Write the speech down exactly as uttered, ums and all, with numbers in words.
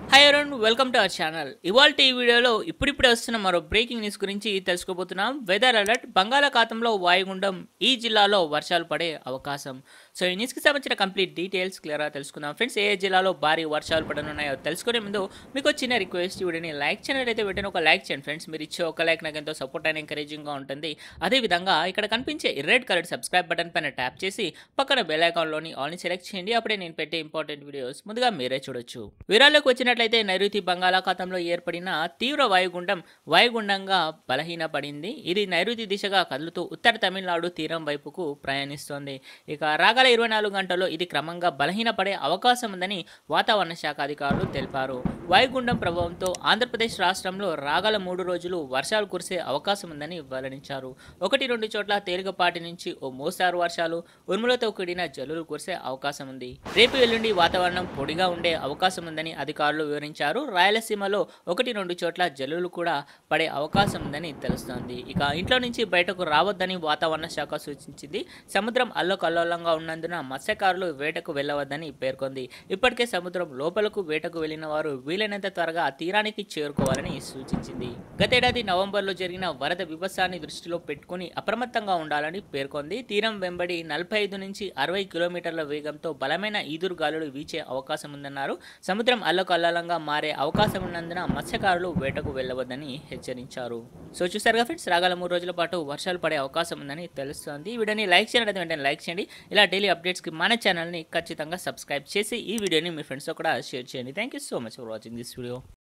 Hi everyone, welcome to our channel. ఇవాళ ఈ వీడియోలో ఇప్పుడిప్పుడే వస్తున్న మరో బ్రేకింగ్ న్యూస్ గురించి తెలుసుకోబోతున్నాం. వెదర్ అలర్ట్, బంగాళాఖాతంలో వాయుగుండం, ఈ జిల్లాలో వర్షాలు పడే అవకాశం. సో ఈ న్యూస్కి సంబంధించిన కంప్లీట్ డీటెయిల్స్ క్లియర్గా తెలుసుకుందాం. ఫ్రెండ్స్, ఏ జిల్లాలో భారీ వర్షాలు పడనున్నాయో తెలుసుకునే ముందు మీకు చిన్న రిక్వెస్ట్, వీడియోని లైక్ చేయనట్లయితే వెంటనే ఒక లైక్ చేయండి ఫ్రెండ్స్. మీరు ఇచ్చే ఒక లైక్ నాకు ఎంతో సపోర్ట్ అండ్ ఎంకరేజింగ్గా ఉంటుంది. అదేవిధంగా ఇక్కడ కనిపించే రెడ్ కలర్ సబ్స్క్రైబ్ బటన్ పైన ట్యాప్ చేసి పక్కన బెల్ ఐకాన్లోని ఆల్ని సెలెక్ట్ చేయండి. అప్పుడే నేను పెట్టే ఇంపార్టెంట్ వీడియోస్ ముందుగా మీరే చూడొచ్చు. వివరాల్లోకి వచ్చినట్లయితే నైరుతి బంగాళాఖాతంలో ఏర్పడిన తీవ్ర వాయుగుండం వాయుగుండంగా బలహీనపడింది. ఇది నైరుతి దిశగా కదులుతూ ఉత్తర తమిళనాడు తీరం వైపుకు ప్రయాణిస్తోంది. ఇక రాగల ఇరవై నాలుగు గంటల్లో ఇది క్రమంగా బలహీనపడే అవకాశం ఉందని వాతావరణ శాఖ అధికారులు తెలిపారు. వాయుగుండం ప్రభావంతో ఆంధ్రప్రదేశ్ రాష్ట్రంలో రాగల మూడు రోజులు వర్షాలు కురిసే అవకాశం ఉందని వెల్లడించారు. ఒకటి రెండు చోట్ల తేలికపాటి నుంచి ఓ మోస్తారు వర్షాలు, ఉరుములతో కూడిన జల్లులు కురిసే అవకాశం ఉంది. రేపు ఎల్లుండి వాతావరణం పొడిగా ఉండే అవకాశం ఉందని అధికారులు వివరించారు. రాయలసీమలో ఒకటి రెండు చోట్ల జల్లులు కూడా పడే అవకాశం ఉందని తెలుస్తోంది. ఇక ఇంట్లో నుంచి బయటకు రావద్దని వాతావరణ శాఖ సూచించింది. సముద్రం అల్లకల్లోలంగా ఉన్నందున మత్స్యకారులు వేటకు వెళ్లవద్దని పేర్కొంది. ఇప్పటికే సముద్రం లోపలకు వేటకు వెళ్లిన వారు వీలైనంత త్వరగా తీరానికి చేరుకోవాలని సూచించింది. గతేడాది నవంబర్లో జరిగిన వరద విభత్సాన్ని దృష్టిలో పెట్టుకుని అప్రమత్తంగా ఉండాలని పేర్కొంది. తీరం వెంబడి నలభై ఐదు నుంచి అరవై కిలోమీటర్ల వేగంతో బలమైన ఈదురు గాలులు వీచే అవకాశం ఉందన్నారు. సముద్రం అల్లకల్లోలంగా మారే అవకాశం ఉన్నందున మత్స్యకారులు వేటకు వెళ్లవద్దని హెచ్చరించారు. సో చూసారుగా ఫ్రెండ్స్, రాగల మూడు రోజుల పాటు వర్షాలు పడే అవకాశం ఉందని తెలుస్తోంది. ఈ వీడియోని లైక్ చేయడం వెంటనే లైక్ చేయండి. ఇలా డైలీ అప్డేట్స్కి మన ఛానల్ని ఖచ్చితంగా సబ్స్క్రైబ్ చేసి ఈ వీడియోని మీ ఫ్రెండ్స్తో కూడా షేర్ చేయండి. Thank you so much for watching this video.